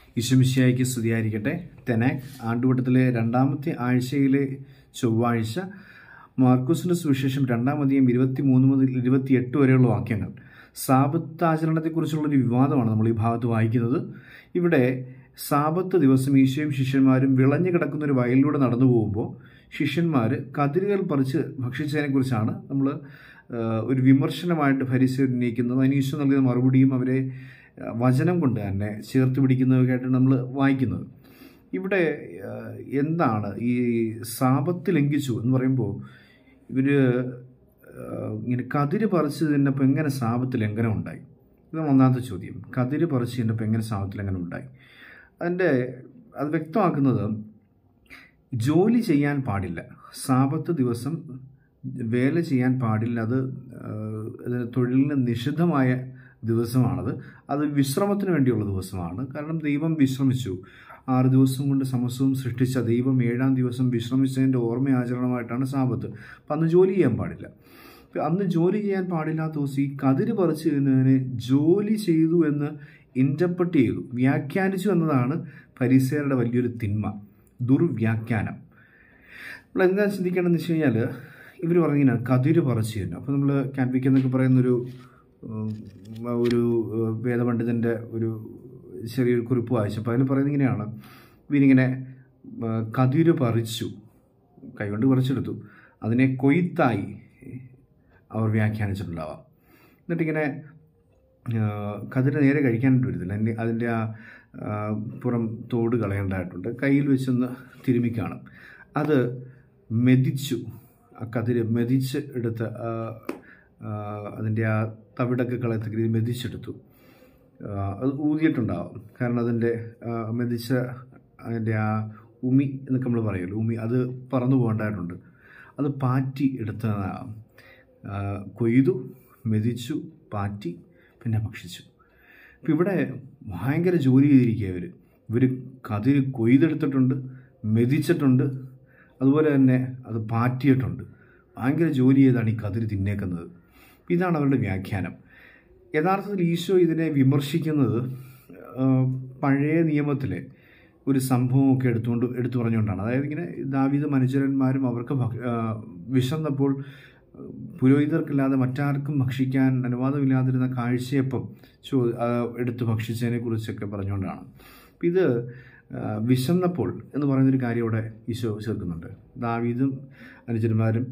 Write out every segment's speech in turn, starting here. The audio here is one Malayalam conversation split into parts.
ഈശോമിശിഹായ്ക്ക് സ്തുതിയായിരിക്കട്ടെ. തെനാക് ആണ്ടുവട്ടത്തിലെ രണ്ടാമത്തെ ആഴ്ചയിലെ ചൊവ്വാഴ്ച മാർക്കോസിന്റെ സുവിശേഷം 2-ാം അധ്യായം 23 മുതൽ 28 വരെയുള്ള വാക്യങ്ങൾ. സാബത്ത് ആചരണത്തെക്കുറിച്ചുള്ളൊരു വിവാദമാണ് നമ്മൾ ഈ ഭാഗത്ത് വായിക്കുന്നത്. ഇവിടെ സാബത്ത് ദിവസം ഈശോയും ശിഷ്യന്മാരും വിളഞ്ഞു കിടക്കുന്ന ഒരു വയലിലൂടെ നടന്നു പോകുമ്പോൾ ശിഷ്യന്മാർ കതിരുകൾ പറിച്ച് ഭക്ഷിച്ചതിനെക്കുറിച്ചാണ് നമ്മൾ ഒരു വിമർശനമായിട്ട് ഫരിസേയർ ഉന്നയിക്കുന്നത്. അതിന് ഈശോ നൽകുന്ന മറുപടിയും അവരെ വചനം കൊണ്ട് തന്നെ ചേർത്ത് പിടിക്കുന്നതൊക്കെ ആയിട്ട് നമ്മൾ വായിക്കുന്നത്. ഇവിടെ എന്താണ് ഈ സാബത്ത് ലംഘിച്ചു എന്ന് പറയുമ്പോൾ ഇവർ ഇങ്ങനെ കതിര് പറിച്ച് തിന്നപ്പോൾ എങ്ങനെ സാബത്ത് ലംഘനം ഉണ്ടായി? ഇതാണ് ഒന്നാമത്തെ ചോദ്യം. കതിര് പറിച്ച് തിന്നപ്പോൾ എങ്ങനെ സാബത്ത് ലംഘനം ഉണ്ടായി? അത് വ്യക്തമാക്കുന്നത് ജോലി ചെയ്യാൻ പാടില്ല, സാബത്ത് ദിവസം വേല ചെയ്യാൻ പാടില്ല, അത് തൊഴിലിന് നിഷിദ്ധമായ ദിവസമാണത്. അത് വിശ്രമത്തിന് വേണ്ടിയുള്ള ദിവസമാണ്. കാരണം ദൈവം വിശ്രമിച്ചു. 6 ദിവസം കൊണ്ട് സമസ്തവും സൃഷ്ടിച്ച ദൈവം 7-ാം ദിവസം വിശ്രമിച്ചതിൻ്റെ ഓർമ്മയാചരണമായിട്ടാണ് സാബത്ത്. അപ്പം അന്ന് ജോലി ചെയ്യാൻ പാടില്ല. അന്ന് ജോലി ചെയ്യാൻ പാടില്ലാത്ത ദിവസം ഈ കതിര് പറിച്ചു തിന്നതിന് ജോലി ചെയ്തു എന്ന് ഇൻ്റർപ്രറ്റ് ചെയ്തു, വ്യാഖ്യാനിച്ചു എന്നതാണ് ഫരിസേയരുടെ വലിയൊരു തിന്മ, ദുർവ്യാഖ്യാനം. നമ്മൾ എന്താ ചിന്തിക്കേണ്ടതെന്ന് വെച്ച് കഴിഞ്ഞാൽ ഇവർ പറഞ്ഞിങ്ങനെ കതിര് പറിച്ചു തിന്നു. അപ്പോൾ നമ്മൾ കാൻവിക്ക് എന്നൊക്കെ പറയുന്നൊരു വേദപണ്ഡിതൻ്റെ ഒരു ചെറിയൊരു കുറിപ്പ് വായിച്ചപ്പോൾ അതിൽ പറയുന്നത് ഇങ്ങനെയാണ്: ഇവരിങ്ങനെ കതിര് പറിച്ചു, കൈകൊണ്ട് പറിച്ചെടുത്തു, അതിനെ കൊയ്ത്തായി അവർ വ്യാഖ്യാനിച്ചിട്ടുണ്ടാവാം. എന്നിട്ടിങ്ങനെ കതിര് നേരെ കഴിക്കാനായിട്ട് വരത്തില്ല, അതിൻ്റെ ആ പുറം തോട് കളയേണ്ടതായിട്ടുണ്ട്. കയ്യിൽ വെച്ചൊന്ന് തിരുമ്മി കാണും. അത് മെതിച്ചു, ആ കതിര് മെതിച്ച് എടുത്ത് അതിൻ്റെ ആ തവിടൊക്കെ കളയത്തക്ക രീതി മെതിച്ചെടുത്തു. അത് ഊതിയിട്ടുണ്ടാവും. കാരണം അതിൻ്റെ മെതിച്ച അതിൻ്റെ ആ ഉമി എന്നൊക്കെ നമ്മൾ പറയുമല്ലോ, ഉമി, അത് പറന്നു പോകേണ്ടതായിട്ടുണ്ട്. അത് പാറ്റി എടുത്തതാകാം. കൊയ്തു, മെതിച്ചു, പാറ്റി, പിന്നെ ഭക്ഷിച്ചു. ഇപ്പം ഇവിടെ ഭയങ്കര ജോലി ചെയ്തിരിക്കുക ഇവർ കതിര് കൊയ്തെടുത്തിട്ടുണ്ട്, മെതിച്ചിട്ടുണ്ട്, അതുപോലെ തന്നെ അത് പാറ്റിയിട്ടുണ്ട്. ഭയങ്കര ജോലി ചെയ്താണ് ഈ കതിര് തിന്നേക്കുന്നത്. ഇതാണ് അവരുടെ വ്യാഖ്യാനം. യഥാർത്ഥത്തിൽ ഈശോ ഇതിനെ വിമർശിക്കുന്നത് പഴയ നിയമത്തിലെ ഒരു സംഭവമൊക്കെ എടുത്തു പറഞ്ഞുകൊണ്ടാണ്. അതായത് ഇങ്ങനെ ദാവീദ് അനുചരന്മാരും അവർക്ക് വിശന്നപ്പോൾ പുരോഹിതർക്കില്ലാതെ മറ്റാർക്കും ഭക്ഷിക്കാൻ അനുവാദമില്ലാതിരുന്ന കാഴ്ചയപ്പം എടുത്ത് ഭക്ഷിച്ചതിനെ കുറിച്ചൊക്കെ പറഞ്ഞുകൊണ്ടാണ്. ഇത് വിശന്നപ്പോൾ എന്ന് പറയുന്നൊരു കാര്യം ഇവിടെ ഈശോ ചേർക്കുന്നുണ്ട്. ദാവീദും അനുചരന്മാരും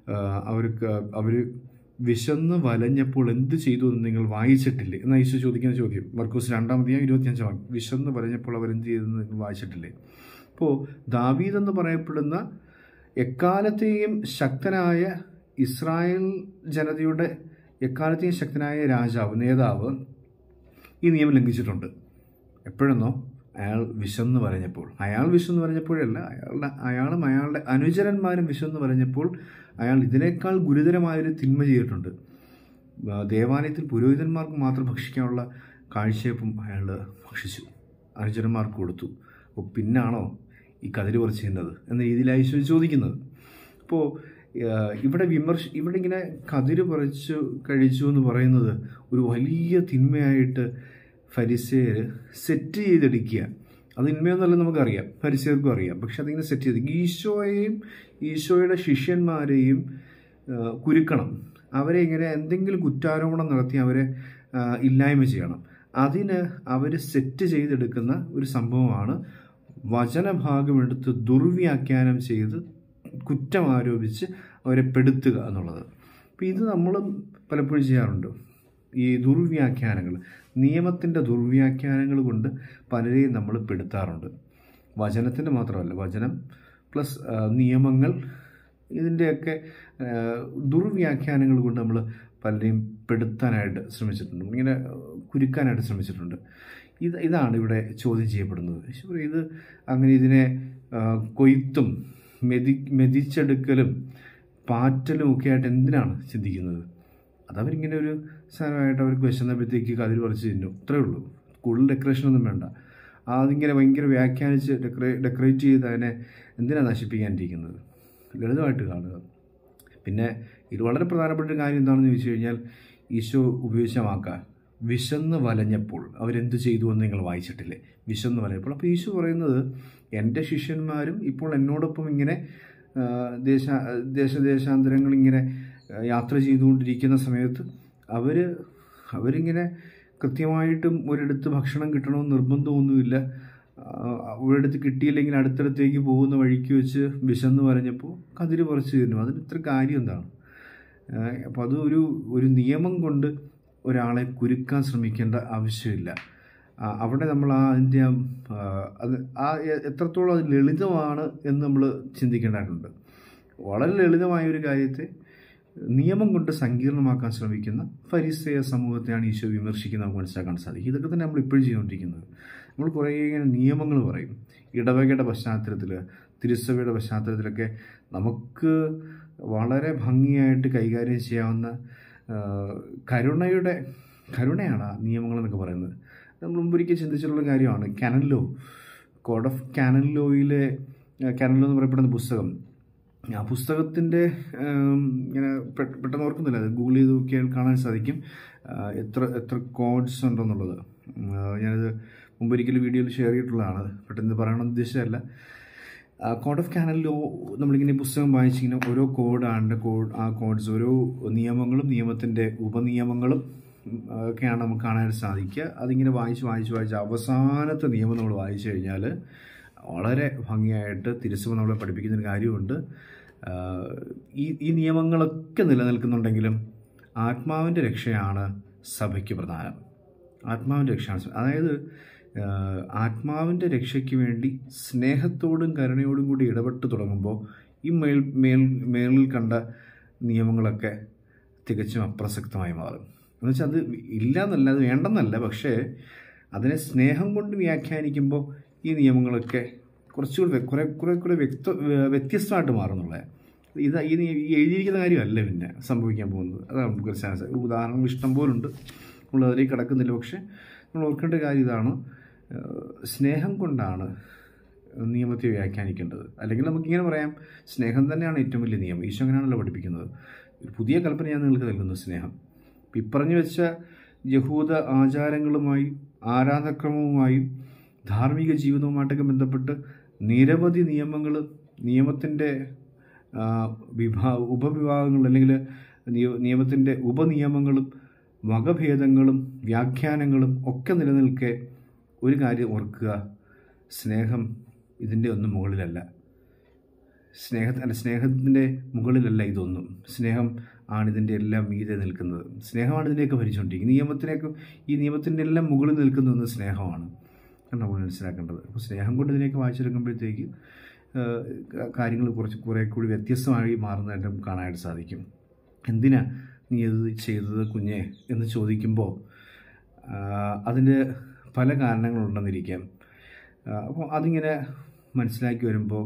അവർ വിശന്ന് വലഞ്ഞപ്പോൾ എന്ത് ചെയ്തു എന്ന് നിങ്ങൾ വായിച്ചിട്ടില്ലേ എന്നാണ് ഈശോ ചോദിക്കുന്ന ചോദ്യം. മർക്കോസ് 2-ാം അധ്യായം 25 വിശന്ന് വലഞ്ഞപ്പോൾ അവരെന്ത് ചെയ്തെന്ന് നിങ്ങൾ വായിച്ചിട്ടില്ലേ? അപ്പോൾ ദാവീദ് എന്ന് പറയപ്പെടുന്ന എക്കാലത്തെയും ശക്തനായ ഇസ്രായേൽ ജനതയുടെ എക്കാലത്തെയും ശക്തനായ രാജാവ്, നേതാവ് ഈ നിയമം ലംഘിച്ചിട്ടുണ്ട്. എപ്പോഴെന്നോ അയാൾ വിശന്ന് പറഞ്ഞപ്പോൾ. അയാൾ വിശന്ന് പറഞ്ഞപ്പോഴല്ല, അയാളും അയാളുടെ അനുചരന്മാരും വിശന്ന് പറഞ്ഞപ്പോൾ അയാൾ ഇതിനേക്കാൾ ഗുരുതരമായൊരു തിന്മ ചെയ്തിട്ടുണ്ട്. ദേവാലയത്തിൽ പുരോഹിതന്മാർക്ക് മാത്രം ഭക്ഷിക്കാനുള്ള കാഴ്ചയപ്പം അയാൾ ഭക്ഷിച്ചു, അനുചരന്മാർക്ക് കൊടുത്തു. അപ്പോൾ പിന്നാണോ ഈ കതിര് പറിച്ച് തിന്നത് എന്ന രീതിയിലായി ചോദിക്കുന്നത്. അപ്പോൾ ഇവിടെ ഇങ്ങനെ കതിര് പറിച്ചു കഴിച്ചു എന്ന് പറയുന്നത് ഒരു വലിയ തിന്മയായിട്ട് ഫരിസേയർ സെറ്റ് ചെയ്തെടുക്കുക. അത് തിന്മയൊന്നുമല്ല, നമുക്കറിയാം, ഫരിസേയർക്കും അറിയാം. പക്ഷെ അതിങ്ങനെ സെറ്റ് ചെയ്ത് ഈശോയെയും ഈശോയുടെ ശിഷ്യന്മാരെയും കുരുക്കണം, അവരെ ഇങ്ങനെ എന്തെങ്കിലും കുറ്റാരോപണം നടത്തി അവരെ ഇല്ലായ്മ ചെയ്യണം. അതിന് അവർ സെറ്റ് ചെയ്തെടുക്കുന്ന ഒരു സംഭവമാണ് വചനഭാഗമെടുത്ത് ദുർവ്യാഖ്യാനം ചെയ്ത് കുറ്റം ആരോപിച്ച് അവരെ പെടുത്തുക എന്നുള്ളത്. അപ്പോൾ ഇത് നമ്മളും പലപ്പോഴും ചെയ്യാറുണ്ട്. ഈ ദുർവ്യാഖ്യാനങ്ങൾ, നിയമത്തിൻ്റെ ദുർവ്യാഖ്യാനങ്ങൾ കൊണ്ട് പലരെയും നമ്മൾ പെടുത്താറുണ്ട്. വചനത്തിൻ്റെ മാത്രമല്ല, വചനം പ്ലസ് നിയമങ്ങൾ, ഇതിൻ്റെയൊക്കെ ദുർവ്യാഖ്യാനങ്ങൾ കൊണ്ട് നമ്മൾ പലരെയും പെടുത്താനായിട്ട് ശ്രമിച്ചിട്ടുണ്ട്, ഇങ്ങനെ കുരുക്കാനായിട്ട് ശ്രമിച്ചിട്ടുണ്ട്. ഇതാണ് ഇവിടെ ചോദ്യം ചെയ്യപ്പെടുന്നത്. ഇത് അങ്ങനെ ഇതിനെ കൊയ്ത്തും മെതിച്ചെടുക്കലും പാറ്റലും ഒക്കെ ആയിട്ട് എന്തിനാണ് ചിന്തിക്കുന്നത്? അതവരിങ്ങനെ ഒരു സാധനമായിട്ട് അവർക്ക് വിശന്നപ്പോഴത്തേക്ക് കതിര് പറിച്ച് തിന്നു, അത്രേ ഉള്ളൂ. കൂടുതൽ ഡെക്കറേഷനൊന്നും വേണ്ട. അതിങ്ങനെ ഭയങ്കര വ്യാഖ്യാനിച്ച് ഡെക്കറേറ്റ് ചെയ്ത് അതിനെ എന്തിനാണ് നശിപ്പിക്കാനിരിക്കുന്നത്? ലളിതമായിട്ട് കാണുക. പിന്നെ ഇത് വളരെ പ്രധാനപ്പെട്ട ഒരു കാര്യം എന്താണെന്ന് ചോദിച്ചു കഴിഞ്ഞാൽ ഈശോ ഉപയോഗിച്ച വാക്ക വിശന്ന് വലഞ്ഞപ്പോൾ അവരെന്തു ചെയ്തു എന്ന് നിങ്ങൾ വായിച്ചിട്ടില്ലേ? വിശന്ന് വലഞ്ഞപ്പോൾ. അപ്പോൾ യേശു പറയുന്നത്, എൻ്റെ ശിഷ്യന്മാരും ഇപ്പോൾ എന്നോടൊപ്പം ഇങ്ങനെ ദേശാന്തരങ്ങൾ ഇങ്ങനെ യാത്ര ചെയ്തുകൊണ്ടിരിക്കുന്ന സമയത്ത് അവരിങ്ങനെ കൃത്യമായിട്ടും ഒരിടത്ത് ഭക്ഷണം കിട്ടണമെന്ന് നിർബന്ധമൊന്നുമില്ല. ഒരിടത്ത് കിട്ടിയില്ലെങ്കിൽ അടുത്തടുത്തേക്ക് പോകുന്ന വഴിക്ക് വെച്ച് വിശന്ന് വരഞ്ഞപ്പോൾ കതിര് പറിച്ചു തരുന്നു. അതിന് ഇത്ര കാര്യം എന്താണ്? അപ്പോൾ അത് ഒരു നിയമം കൊണ്ട് ഒരാളെ കുരുക്കാൻ ശ്രമിക്കേണ്ട ആവശ്യമില്ല. അവിടെ നമ്മൾ അതിൻ്റെ എത്രത്തോളം അത് ലളിതമാണ് എന്ന് നമ്മൾ ചിന്തിക്കേണ്ടതായിട്ടുണ്ട്. വളരെ ലളിതമായ ഒരു കാര്യത്തെ നിയമം കൊണ്ട് സങ്കീർണമാക്കാൻ ശ്രമിക്കുന്ന ഫരിസേയ സമൂഹത്തെയാണ് ഈശോ വിമർശിക്കുന്നത് നമുക്ക് മനസ്സിലാക്കാൻ സാധിക്കും. ഇതൊക്കെ തന്നെ നമ്മൾ ഇപ്പോഴും ചെയ്തുകൊണ്ടിരിക്കുന്നത്. നമ്മൾ കുറേ ഇങ്ങനെ നിയമങ്ങൾ പറയും. ഇടവകയുടെ പശ്ചാത്തലത്തിൽ, തിരുസഭയുടെ പശ്ചാത്തലത്തിലൊക്കെ നമുക്ക് വളരെ ഭംഗിയായിട്ട് കൈകാര്യം ചെയ്യാവുന്ന കരുണയാണ് നിയമങ്ങളെന്നൊക്കെ പറയുന്നത്. നമ്മൾ മുമ്പൊരിക്കൽ ചിന്തിച്ചിട്ടുള്ള കാര്യമാണ്. Canon law, code of canon ലോയിലെ കാനൻ ലോ എന്ന് പറയപ്പെടുന്ന പുസ്തകം. ആ പുസ്തകത്തിൻ്റെ ഇങ്ങനെ പെട്ടെന്ന് ഓർക്കുന്നില്ല, അത് ഗൂഗിൾ ചെയ്ത് നോക്കിയാൽ കാണാൻ സാധിക്കും എത്ര കോഡ്സ് ഉണ്ടെന്നുള്ളത്. ഞാനത് മുമ്പൊരിക്കലും വീഡിയോയിൽ ഷെയർ ചെയ്തിട്ടുള്ളതാണ്, പെട്ടെന്ന് പറയണമെന്ന് ഉദ്ദേശിച്ചതല്ല. കോഡ് ഓഫ് കാനൻ ലോ നമ്മളിങ്ങനെ പുസ്തകം വായിച്ചിങ്ങനെ ഓരോ ആ കോഡ്സ്, ഓരോ നിയമങ്ങളും നിയമത്തിൻ്റെ ഉപനിയമങ്ങളും ഒക്കെയാണ് നമുക്ക് കാണാനായിട്ട് സാധിക്കുക. അതിങ്ങനെ വായിച്ച് അവസാനത്തെ നിയമം നമ്മൾ വായിച്ചു കഴിഞ്ഞാൽ വളരെ ഭംഗിയായിട്ട് തിരുസഭ നമ്മളെ പഠിപ്പിക്കുന്നൊരു കാര്യമുണ്ട്. ഈ നിയമങ്ങളൊക്കെ നിലനിൽക്കുന്നുണ്ടെങ്കിലും ആത്മാവിൻ്റെ രക്ഷയാണ് സഭയ്ക്ക് പ്രധാനം. ആത്മാവിൻ്റെ രക്ഷയാണ്. അതായത് ആത്മാവിൻ്റെ രക്ഷയ്ക്ക് വേണ്ടി സ്നേഹത്തോടും കരുണയോടും കൂടി ഇടപെട്ട് തുടങ്ങുമ്പോൾ ഈ മേളിൽ കണ്ട നിയമങ്ങളൊക്കെ തികച്ചും അപ്രസക്തമായി മാറും. എന്നുവെച്ചാൽ അത് ഇല്ലയെന്നല്ല, അത് വേണ്ടെന്നല്ല, പക്ഷേ അതിനെ സ്നേഹം കൊണ്ട് വ്യാഖ്യാനിക്കുമ്പോൾ ഈ നിയമങ്ങളൊക്കെ കുറച്ചുകൂടി കുറെ വ്യത്യസ്തമായിട്ട് മാറുന്നുള്ളത്. ഇത് ഈ എഴുതിയിരിക്കുന്ന കാര്യമല്ല പിന്നെ സംഭവിക്കാൻ പോകുന്നത്. അതാണ് നമുക്ക് ഉദാഹരണങ്ങൾ ഇഷ്ടം പോലുണ്ട്, നമ്മൾ അതിലേക്ക് കിടക്കുന്നില്ല. പക്ഷേ നമ്മൾ ഓർക്കേണ്ട കാര്യം ഇതാണ്, സ്നേഹം കൊണ്ടാണ് നിയമത്തെ വ്യാഖ്യാനിക്കേണ്ടത്. അല്ലെങ്കിൽ നമുക്കിങ്ങനെ പറയാം, സ്നേഹം തന്നെയാണ് ഏറ്റവും വലിയ നിയമം. ഈശോ അങ്ങനെയാണല്ലോ പഠിപ്പിക്കുന്നത്. ഒരു പുതിയ കൽപ്പന ഞാൻ നിങ്ങൾക്ക് നൽകുന്നു, സ്നേഹം. ഇപ്പറഞ്ഞു വെച്ച യഹൂദ ആചാരങ്ങളുമായും ആരാധക്രമവുമായും ധാർമ്മിക ജീവിതവുമായിട്ടൊക്കെ ബന്ധപ്പെട്ട് നിരവധി നിയമത്തിൻ്റെ ഉപവിഭാഗങ്ങൾ, അല്ലെങ്കിൽ നിയമത്തിൻ്റെ ഉപനിയമങ്ങളും വകഭേദങ്ങളും വ്യാഖ്യാനങ്ങളും ഒക്കെ നിലനിൽക്കെ ഒരു കാര്യം ഓർക്കുക, സ്നേഹം ഇതിൻ്റെ ഒന്നും മുകളിലല്ല. സ്നേഹത്തിൻ്റെ മുകളിലല്ല ഇതൊന്നും. സ്നേഹം ആണ് ഇതിൻ്റെ എല്ലാം മീതെ നിൽക്കുന്നത്. സ്നേഹമാണ് ഇതിനെയൊക്കെ ഭരിച്ചുകൊണ്ടിരിക്കുന്നത്. ഈ നിയമത്തിൻ്റെ എല്ലാം മുകളിൽ നിൽക്കുന്ന സ്നേഹമാണ് നമ്മൾ മനസ്സിലാക്കേണ്ടത്. അപ്പോൾ സ്നേഹം കൊണ്ട് ഇതിനെയൊക്കെ വായിച്ചെടുക്കുമ്പോഴത്തേക്ക് കാര്യങ്ങൾ കുറെ കൂടി വ്യത്യസ്തമായി മാറുന്നതായിട്ട് നമുക്ക് കാണാനായിട്ട് സാധിക്കും. എന്തിനാ നീ ഇത് ചെയ്തത് കുഞ്ഞേ എന്ന് ചോദിക്കുമ്പോൾ അതിൻ്റെ പല കാരണങ്ങളുണ്ടെന്നിരിക്കാം. അപ്പോൾ അതിങ്ങനെ മനസ്സിലാക്കി വരുമ്പോൾ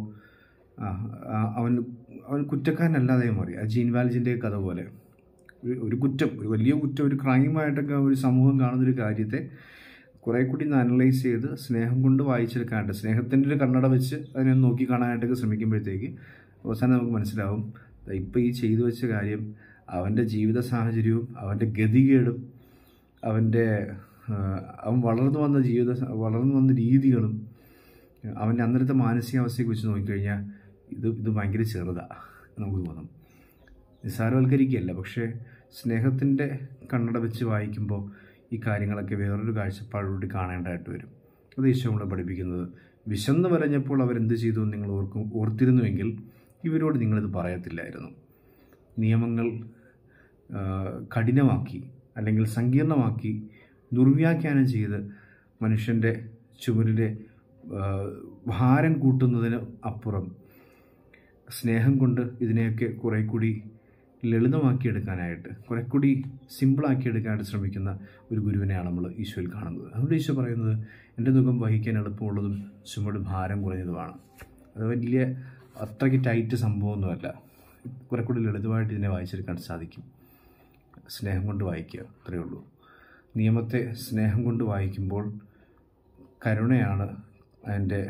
അവൻ കുറ്റക്കാരനല്ലാതെ മാറി. ആ ജീൻ വാൽജിൻ്റെ കഥ പോലെ ഒരു വലിയ കുറ്റം, ഒരു ക്രൈമായിട്ടൊക്കെ ഒരു സമൂഹം കാണുന്നൊരു കാര്യത്തെ കുറേ കൂടി അനലൈസ് ചെയ്ത് സ്നേഹം കൊണ്ട് വായിച്ചെടുക്കാനായിട്ട്, സ്നേഹത്തിൻ്റെ ഒരു കണ്ണട വെച്ച് അതിനെ നോക്കി കാണാനായിട്ടൊക്കെ ശ്രമിക്കുമ്പോഴത്തേക്ക് അവസാനം നമുക്ക് മനസ്സിലാവും, ഇപ്പോൾ ഈ ചെയ്തു വെച്ച കാര്യം അവൻ്റെ ജീവിത സാഹചര്യവും അവൻ്റെ ഗതികേടും അവൻ വളർന്നു വന്ന രീതികളും അവൻ്റെ അന്നേരത്തെ മാനസികാവസ്ഥയൊക്കെ വെച്ച് നോക്കിക്കഴിഞ്ഞാൽ ഇത് ഭയങ്കര ചെറുതാണ് നമുക്ക് തോന്നും. നിസ്സാരവൽക്കരിക്കുകയല്ല, പക്ഷേ സ്നേഹത്തിൻ്റെ കണ്ണട വെച്ച് വായിക്കുമ്പോൾ ഈ കാര്യങ്ങളൊക്കെ വേറൊരു കാഴ്ചപ്പാടോടി കാണേണ്ടതായിട്ട് വരും. അത് ഈശോ നമ്മളെ പഠിപ്പിക്കുന്നത്. വിശന്ന് വരഞ്ഞപ്പോൾ അവരെന്ത് ചെയ്തു എന്ന് നിങ്ങൾ ഓർത്തിരുന്നുവെങ്കിൽ ഇവരോട് നിങ്ങളിത് പറയത്തില്ലായിരുന്നു. നിയമങ്ങൾ കഠിനമാക്കി അല്ലെങ്കിൽ സങ്കീർണമാക്കി ദുർവ്യാഖ്യാനം ചെയ്ത് മനുഷ്യൻ്റെ ചുമരിലെ ഭാരം കൂട്ടുന്നതിന് അപ്പുറം സ്നേഹം കൊണ്ട് ഇതിനെയൊക്കെ കുറേ കൂടി ലളിതമാക്കിയെടുക്കാനായിട്ട്, കുറെ കൂടി സിമ്പിളാക്കിയെടുക്കാനായിട്ട് ശ്രമിക്കുന്ന ഒരു ഗുരുവിനെയാണ് നമ്മൾ ഈശോയിൽ കാണുന്നത്. അതുകൊണ്ട് ഈശോ പറയുന്നത്, എൻ്റെ ദുഃഖം വഹിക്കാൻ എളുപ്പമുള്ളതും ചുമട് ഭാരം കുറഞ്ഞതുമാണ്. അത് വലിയ അത്രയ്ക്ക് ടൈറ്റ് സംഭവമൊന്നുമല്ല. കുറെ കൂടി ലളിതമായിട്ട് ഇതിനെ വായിച്ചെടുക്കാൻ സാധിക്കും. സ്നേഹം കൊണ്ട് വായിക്കുക, അത്രയേ ഉള്ളൂ. നിയമത്തെ സ്നേഹം കൊണ്ട് വായിക്കുമ്പോൾ കരുണയാണ് അതിൻ്റെ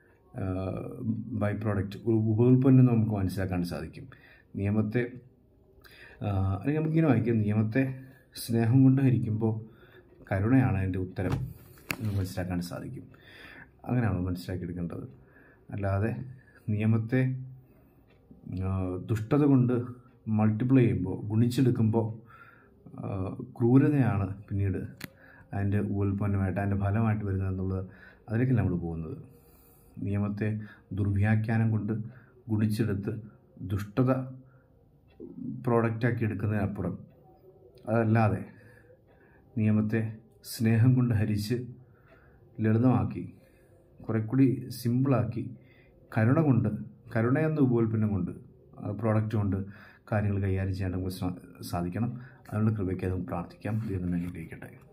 ബൈ പ്രോഡക്റ്റ്, ഒരു ഉപോൽപ്പന്നം നമുക്ക് മനസ്സിലാക്കാൻ സാധിക്കും. നിയമത്തെ അല്ലെങ്കിൽ നമുക്കിങ്ങനെ വായിക്കാം, നിയമത്തെ സ്നേഹം കൊണ്ട് ഹരിക്കുമ്പോൾ കരുണയാണ് അതിൻ്റെ ഉത്തരം എന്ന് മനസ്സിലാക്കാൻ സാധിക്കും. അങ്ങനെയാണ് മനസ്സിലാക്കിയെടുക്കേണ്ടത്. അല്ലാതെ നിയമത്തെ ദുഷ്ടത കൊണ്ട് മൾട്ടിപ്ലൈ ചെയ്യുമ്പോൾ, ഗുണിച്ചെടുക്കുമ്പോൾ ക്രൂരതയാണ് പിന്നീട് അതിൻ്റെ ഉൽപ്പന്നമായിട്ട്, അതിൻ്റെ ഫലമായിട്ട് വരുന്നതെന്നുള്ളത്, അതിലേക്കല്ല നമ്മൾ പോകുന്നത്. നിയമത്തെ ദുർവ്യാഖ്യാനം കൊണ്ട് ഗുണിച്ചെടുത്ത് ദുഷ്ടത പ്രോഡക്റ്റാക്കി എടുക്കുന്നതിനപ്പുറം, അതല്ലാതെ നിയമത്തെ സ്നേഹം കൊണ്ട് ഹരിച്ച് ലളിതമാക്കി കുറെ കൂടി സിമ്പിളാക്കി കരുണ എന്ന ഉപോൽപ്പന്നം കൊണ്ട്, പ്രോഡക്റ്റ് കൊണ്ട് കാര്യങ്ങൾ കൈകാര്യം ചെയ്യാൻ നമുക്ക് സാധിക്കണം. അതിനുള്ള കൃപയ്ക്ക് അതും പ്രാർത്ഥിക്കാം. ദൈവം അനുഗ്രഹിക്കട്ടെ.